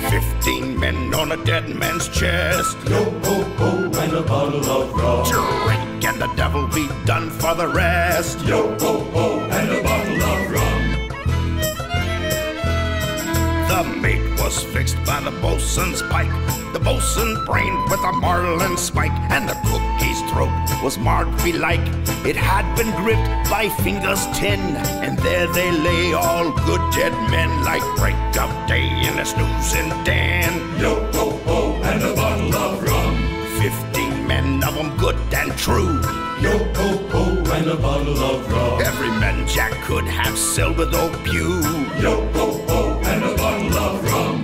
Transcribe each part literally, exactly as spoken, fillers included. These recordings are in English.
Fifteen men on a dead man's chest. Yo ho ho, and a bottle of rum. Drink and the devil be done for the rest. Yo ho ho, and a bottle of rum. The mate was fixed by the bosun's pike. The bosun brained with a marlin spike, and the cookie's throat was marked belike. It had been gripped by fingers ten, and there they lay, all good dead men, like break of day in a snoozing den. Yo ho ho, and a bottle of rum. Fifteen men of them good and true. Yo ho ho, and a bottle of rum. Every man Jack could have sailed with old Pew. Yo ho ho, and a bottle of rum.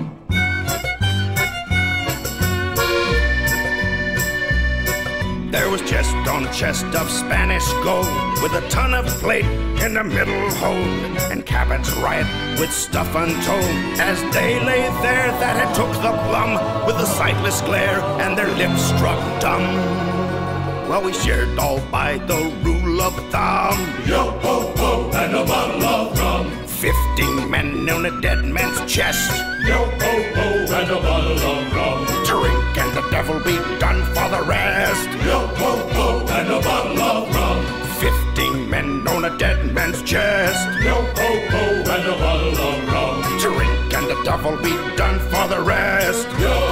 There was chest on chest of Spanish gold, with a ton of plate in the middle hold, and cabins riot with stuff untold. As they lay there that had took the plum, with a sightless glare and their lips struck dumb. Well, we shared all by the rule of thumb. Yo ho ho, and a bottle of rum. Fifteen men on a dead man's chest. Yo ho ho, and a bottle of rum. Drink and the devil be done for the rest. Yo ho ho, and a bottle of rum. Fifteen men on a dead man's chest. Yo ho ho, and a bottle of rum. Drink and the devil be done for the rest. Yo